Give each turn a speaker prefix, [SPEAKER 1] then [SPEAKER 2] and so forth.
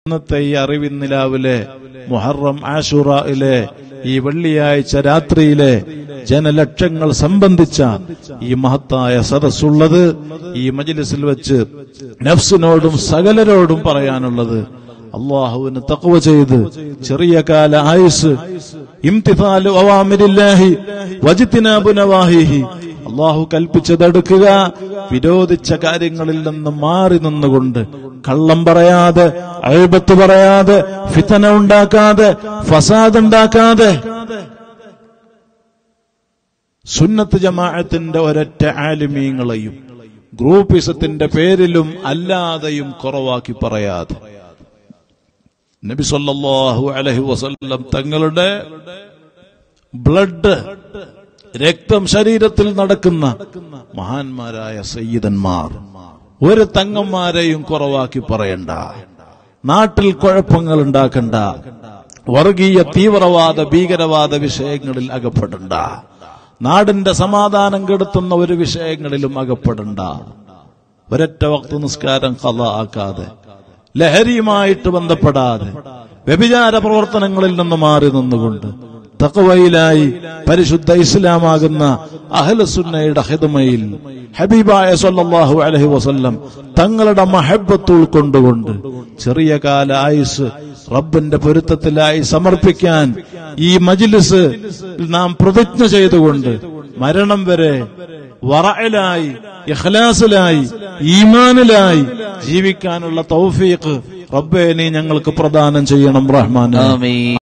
[SPEAKER 1] ഇന്നത്തെ ഈ അറിവിന്നിലാവിലെ മുഹറം ആശുറയിലെ ഈ വെള്ളിയാഴ്ച രാത്രിയിലെ ജനലക്ഷങ്ങൾ സംബന്ധിച്ച ഈ മഹത്തായ സദസ്സുള്ളത് ഈ മജ്ലിസിൽ വെച്ച് നഫ്സിനോടും സകലരോടും പറയാനുള്ളത്, അല്ലാഹുവിന് തഖ്വ ചെയ്ത് ചെറിയ കാല ആയുസ്, ഇംതിസാലു അവാമിരില്ലാഹി വജ്തിനാബു നവാഹിഹി, അല്ലാഹു കൽപ്പിച്ചതെടുക്കുക, വിരോധിച്ച കാര്യങ്ങളിൽ നിന്ന് മാറി നിന്നുകൊണ്ട് കള്ളം പറയാതെ, അയ്ബത്ത് പറയാതെ, ഫിതന ഉണ്ടാക്കാതെ, ഫസാദ് ഉണ്ടാക്കാതെ, സുന്നത്ത് ജമാഅത്തിന്റെ ഒരൊറ്റ ആലിമീങ്ങളെയും ഗ്രൂപ്പിസത്തിന്റെ പേരിലും അല്ലാതെയും കുറവാക്കി പറയാതെ, നബി സല്ലല്ലാഹു അലൈഹി വസല്ലം തങ്ങളുടെ ബ്ലഡ്, രക്തം ശരീരത്തിൽ നടക്കുന്ന മഹാന്മാരായ സയ്യിദന്മാർ, ഒരു തങ്ങന്മാരെയും കുറവാക്കി പറയണ്ട, നാട്ടിൽ കുഴപ്പങ്ങൾ ഉണ്ടാക്കണ്ട, വർഗീയ തീവ്രവാദ ഭീകരവാദ വിഷയങ്ങളിൽ അകപ്പെടണ്ട, നാടിന്റെ സമാധാനം കെടുത്തുന്ന ഒരു വിഷയങ്ങളിലും അകപ്പെടണ്ട, ഒരൊറ്റ വക്ത് നിസ്കാരം ഖളാ ആക്കാതെ, ലഹരിയുമായിട്ട് ബന്ധപ്പെടാതെ, വ്യഭിചാര പ്രവർത്തനങ്ങളിൽ നിന്ന് മാറി നിന്നുകൊണ്ട് തഖ്വയിലായി പരിശുദ്ധ ഇസ്ലാമാകുന്ന അഹ്ലുസുന്നയുടെ ഖിദ്മയിൽ ഹബീബായ സല്ലല്ലാഹു അലൈഹി വസല്ലം തങ്ങളുടെ മഹബ്ബത്ത് ഉൾക്കൊണ്ടുകൊണ്ട് ചെറിയ കാല ആയുസ് റബ്ബിന്റെ പൊരുത്തത്തിലായി സമർപ്പിക്കാൻ ഈ മജ്ലിസ് നാം പ്രതിജ്ഞ ചെയ്തുകൊണ്ട് മരണം വരെ വറഅലായി, ഇഖ്ലാസിലായി, ഈമാനിലായി ജീവിക്കാനുള്ള തൗഫീഖ് റബ്ബേ നീ ഞങ്ങൾക്ക് പ്രദാനം ചെയ്യണം റഹ്മാനേ.